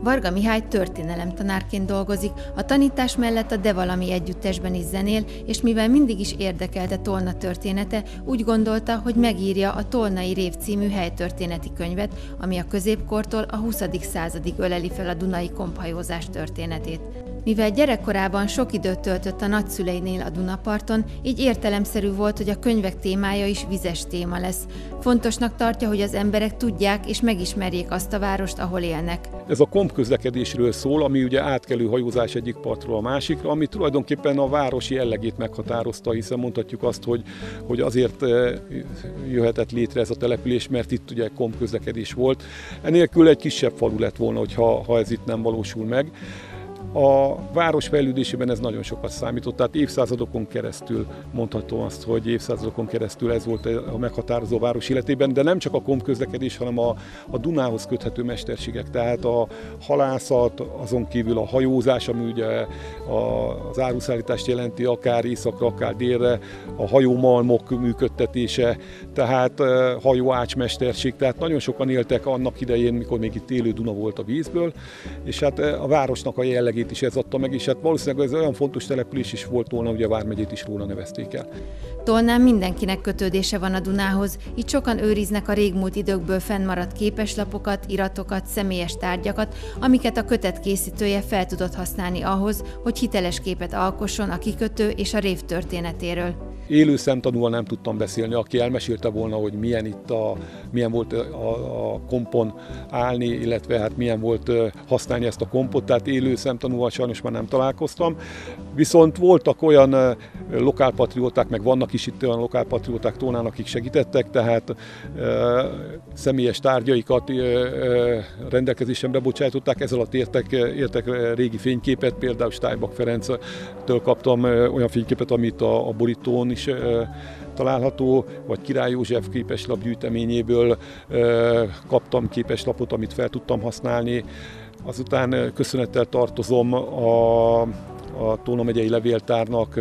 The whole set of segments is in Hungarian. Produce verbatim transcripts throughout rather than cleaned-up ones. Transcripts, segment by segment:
Varga Mihály történelemtanárként dolgozik, a tanítás mellett a De Valami együttesben is zenél, és mivel mindig is érdekelte Tolna története, úgy gondolta, hogy megírja a Tolnai Rév című helytörténeti könyvet, ami a középkortól a huszadik századig öleli fel a dunai komphajózás történetét. Mivel gyerekkorában sok időt töltött a nagyszüleinél a Dunaparton, így értelemszerű volt, hogy a könyvek témája is vizes téma lesz. Fontosnak tartja, hogy az emberek tudják és megismerjék azt a várost, ahol élnek. Ez a kompközlekedésről szól, ami ugye átkelő hajózás egyik partról a másikra, ami tulajdonképpen a városi jellegét meghatározta, hiszen mondhatjuk azt, hogy, hogy azért jöhetett létre ez a település, mert itt ugye kompközlekedés volt. Enélkül egy kisebb falu lett volna, hogyha, ha ez itt nem valósul meg. A város fejlődésében ez nagyon sokat számított, tehát évszázadokon keresztül mondhatom azt, hogy évszázadokon keresztül ez volt a meghatározó város életében, de nem csak a kompközlekedés, hanem a, a Dunához köthető mesterségek, tehát a halászat, azon kívül a hajózás, ami ugye az áruszállítást jelenti, akár északra, akár délre, a hajómalmok működtetése, tehát hajóácsmesterség, tehát nagyon sokan éltek annak idején, mikor még itt élő Duna volt a vízből, és hát a városnak a jellegét is ez adta meg, és hát valószínűleg ez olyan fontos település is volt volna, hogy a vármegyét is róla nevezték el. Tolnán mindenkinek kötődése van a Dunához, így sokan őriznek a régmúlt időkből fennmaradt képeslapokat, iratokat, személyes tárgyakat, amiket a kötet készítője fel tudott használni ahhoz, hogy hiteles képet alkosson a kikötő és a rév történetéről. Élő szemtanúval nem tudtam beszélni, aki elmesélte volna, hogy milyen itt a, milyen volt a, a kompon állni, illetve hát milyen volt használni ezt a kompot, tehát élő szemtanúval sajnos már nem találkoztam. Viszont voltak olyan lokálpatrióták, meg vannak is itt olyan lokálpatrióták Tolnán, akik segítettek, tehát e, személyes tárgyaikat e, e, rendelkezésemre bocsájtották, ez alatt értek, értek régi fényképet, például Steinbach Ferenctől kaptam olyan fényképet, amit a, a borítón is e, található, vagy Király József képeslap gyűjteményéből e, kaptam képeslapot, amit fel tudtam használni. Azután köszönettel tartozom a, a Tolna megyei levéltárnak,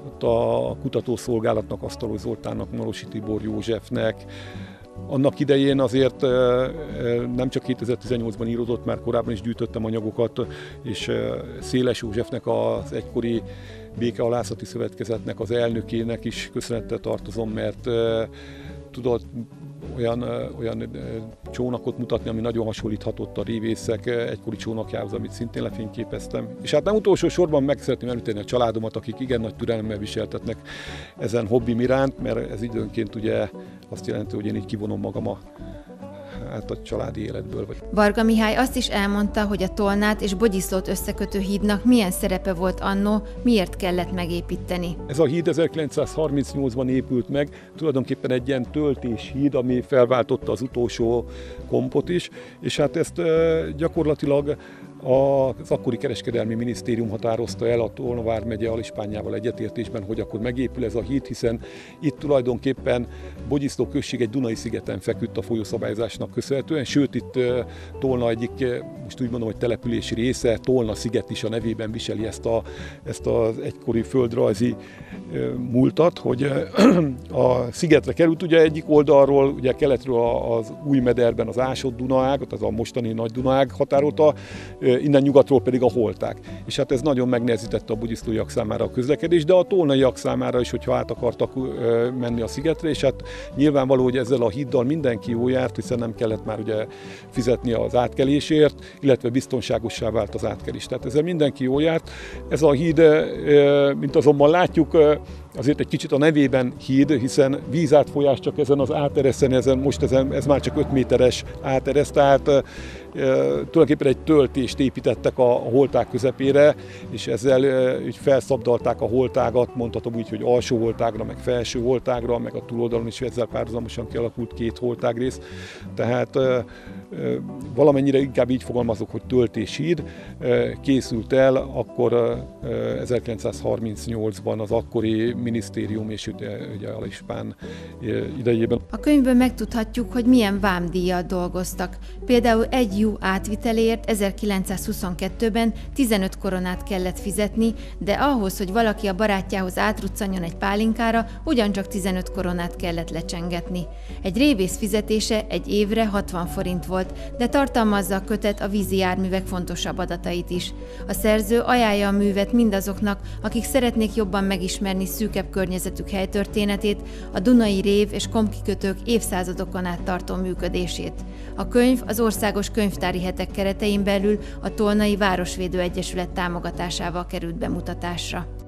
a kutatószolgálatnak, Asztalos Zoltánnak, Marosi Tibor Józsefnek. Annak idején azért nem csak kétezer-tizennyolcban íródott, már korábban is gyűjtöttem anyagokat, és Széles Józsefnek, az egykori Békehalászati Szövetkezetnek az elnökének is köszönettel tartozom, mert tudott olyan, olyan csónakot mutatni, ami nagyon hasonlíthatott a révészek egykori csónakjához, amit szintén lefényképeztem. És hát nem utolsó sorban meg szeretném említeni a családomat, akik igen nagy türelemmel viseltetnek ezen hobbim iránt, mert ez időnként ugye azt jelenti, hogy én így kivonom magam a hát a családi életből. Varga Mihály azt is elmondta, hogy a Tolnát és Bogyiszlót összekötő hídnak milyen szerepe volt annó, miért kellett megépíteni. Ez a híd ezerkilencszázharmincnyolcban épült meg, tulajdonképpen egy ilyen töltéshíd, ami felváltotta az utolsó kompot is, és hát ezt gyakorlatilag az akkori kereskedelmi minisztérium határozta el a Tolna vármegye Alispánjával egyetértésben, hogy akkor megépül ez a híd, hiszen itt tulajdonképpen Bogyiszló község egy Dunai szigeten feküdt a folyószabályozásnak köszönhetően, sőt itt Tolna egyik, most úgy mondom, hogy települési része, Tolna sziget is a nevében viseli ezt, a, ezt az egykori földrajzi múltat, hogy a szigetre került, ugye egyik oldalról, ugye keletről az Újmederben az Ásott Dunaágat, az a mostani Nagy Dunaág határolta, innen nyugatról pedig a holták. És hát ez nagyon megnehezítette a bogyiszlóiak számára a közlekedést, de a tolnaiak számára is, hogyha át akartak menni a szigetre, és hát nyilvánvaló, hogy ezzel a híddal mindenki jól járt, hiszen nem kellett már ugye fizetni az átkelésért, illetve biztonságossá vált az átkelés. Tehát ezzel mindenki jól járt. Ez a híd, mint azonban látjuk, azért egy kicsit a nevében híd, hiszen vízátfolyás csak ezen az átereszen, ezen, most ezen, ez már csak öt méteres áteresz, tehát e, tulajdonképpen egy töltést építettek a, a holtág közepére, és ezzel e, úgy felszabdalták a holtágat, mondhatom úgy, hogy alsó holtágra, meg felső holtágra, meg a túloldalon is ezzel párhuzamosan kialakult két holtágrész. Tehát e, e, valamennyire inkább így fogalmazok, hogy töltéshíd e, készült el, akkor e, ezerkilencszázharmincnyolcban az akkori minisztérium és ugye, ugye Alispán idejében. A könyvből megtudhatjuk, hogy milyen vámdíjjal dolgoztak. Például egy juh átvitelért ezerkilencszázhuszonkettőben tizenöt koronát kellett fizetni, de ahhoz, hogy valaki a barátjához átruccanjon egy pálinkára, ugyancsak tizenöt koronát kellett lecsengetni. Egy révész fizetése egy évre hatvan forint volt, volt, de tartalmazza a kötet a vízi járművek fontosabb adatait is. A szerző ajánlja a művet mindazoknak, akik szeretnék jobban megismerni szűkebb környezetük helytörténetét, a Dunai rév és kompkikötők évszázadokon át tartó működését. A könyv az Országos Könyvtári Hetek keretein belül a Tolnai Városvédő Egyesület támogatásával került bemutatásra.